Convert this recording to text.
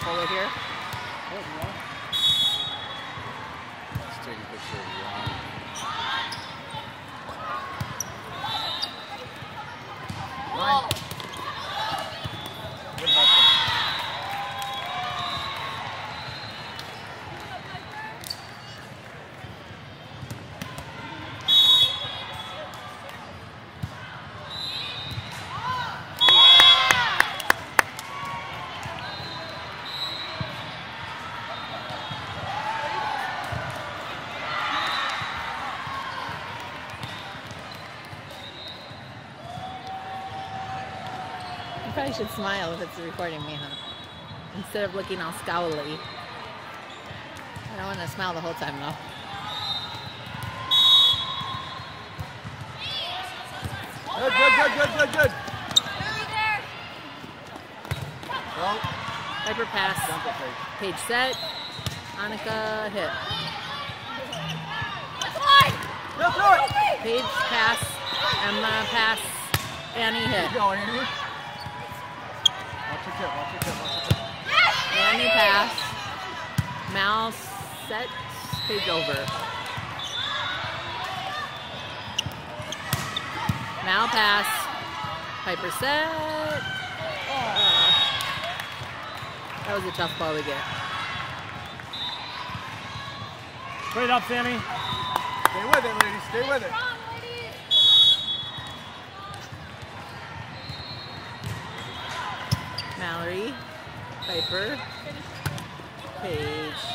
hold it here. Let's take a picture of you. Ryan. Good hustle. You probably should smile if it's recording me, huh? Instead of looking all scowly. I don't want to smile the whole time, though. Good. Well, Piper pass. Paige set. Annika hit. go through it. Paige pass. Emma pass. Annie hit. Keep going, Annie. Watch your tip. Annie pass. Mal set. Paige over. Mal pass. Piper set. That was a tough ball to get. Straight up, Sammy. Stay with it, ladies. Stay with it. Mallory. Piper. Paige.